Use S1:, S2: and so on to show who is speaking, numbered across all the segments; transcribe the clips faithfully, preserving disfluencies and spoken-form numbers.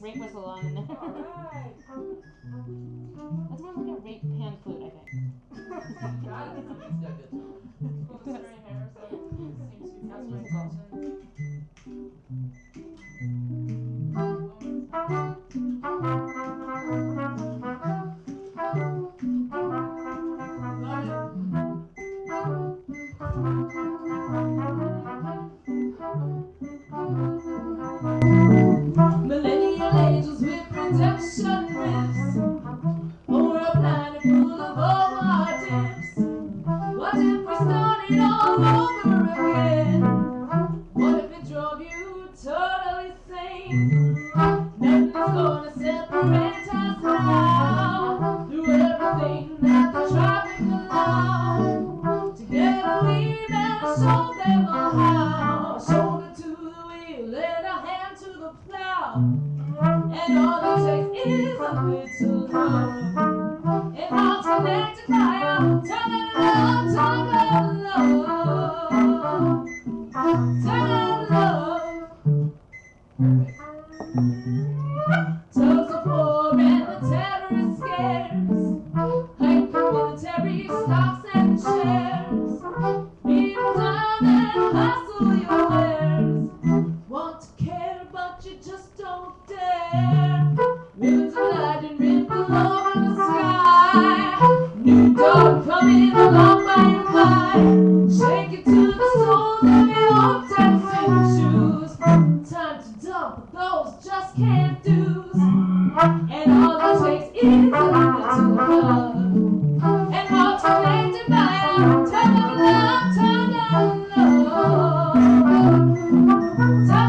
S1: rape whistle on in there.
S2: Alright.
S1: That's more like a rape pan flute, I think.
S2: Got it. He's got good tone. Well, the straight hair, so it seems to be catching my attention. Millennial angels with redemption riffs over a planet full of over tips. What if we started all over again? What if it drove you totally sane? Nothing's gonna separate us now. Through everything that the traffic allows. Together we better show them all how. Shoulder to the wheel and a hand to the plow. And all it takes is a little love. And hearts connected by a tongue of love, tongue of love, tongue of love. Tugs of war and the terrorist scares. Hyper military stocks and shares. People down and hustle your wares. Want to care but you just don't dare. Ribbons of lightning ripple over the sky. New dawn coming along by and by. Shake it to the soles of your old dancing shoes. Time to dump those just can't do's. And all it takes is a little love. And hearts connected by a tongue of love, tongue of love, tongue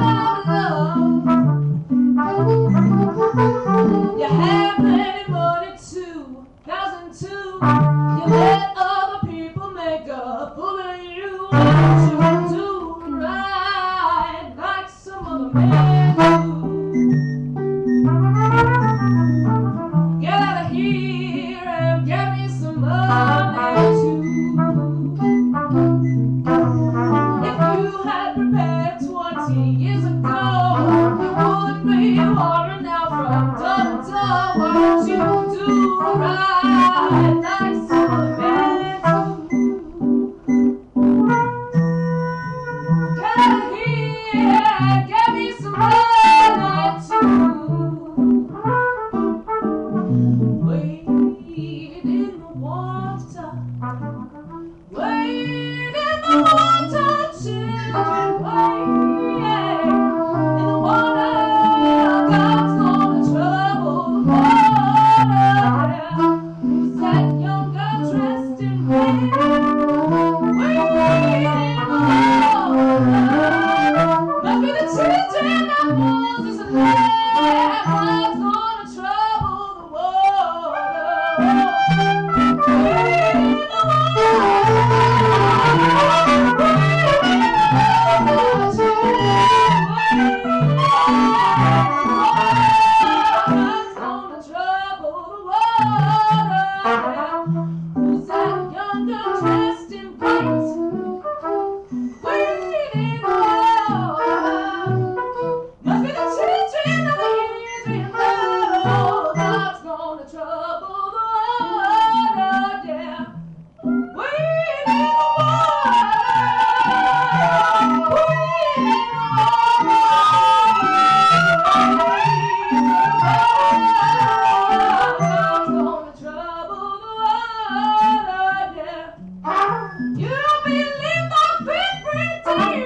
S2: of love. You have plenty money too, thousand two. You let other people make a fool of you. What you do right like some other man do. Get out of here and get me some money too. If you had prepared twenty years ago, you wouldn't be wandering now from door to door. What you do right like some other man do. Get out of here and get me some money too. Wade in the water, wade in the water, children, wade in the water. God's gonna trouble the water. Who's that young girl dressed in red? Wade in the water. Look at the children of Moses and Lamb. God's gonna trouble the water. Wade in the God's gonna trouble the water. Who's that young girl dressed in white? Wade in the water. Must be the children of Israel. God's gonna trouble the water, yeah. Wade in the water. Wade in the God's gonna trouble the water, yeah. You don't believe the big pretty.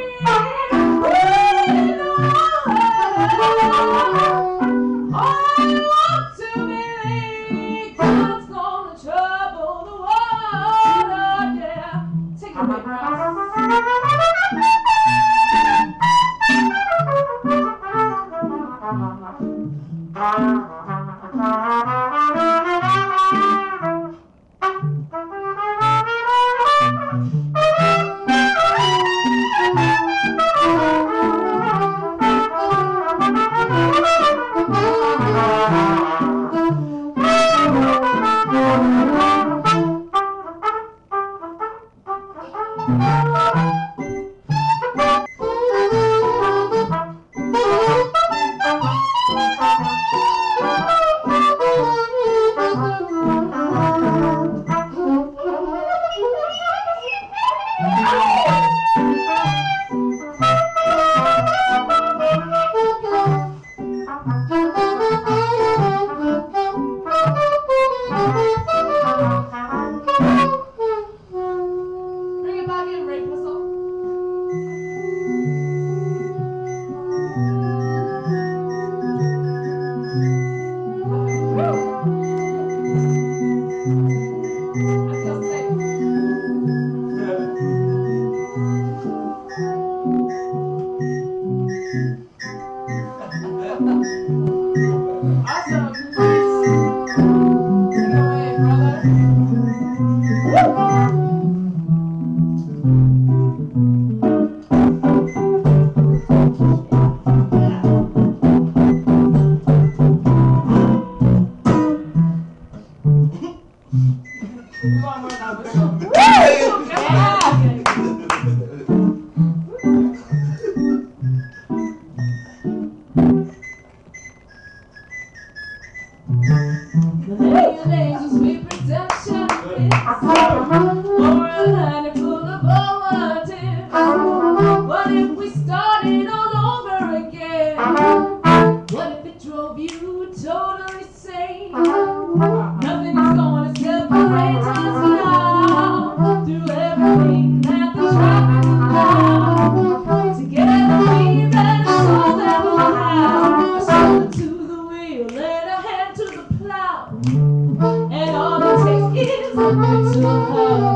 S2: Wade in the water. I want to believe God's gonna trouble the water, yeah. Take it away, And all it takes is a little love.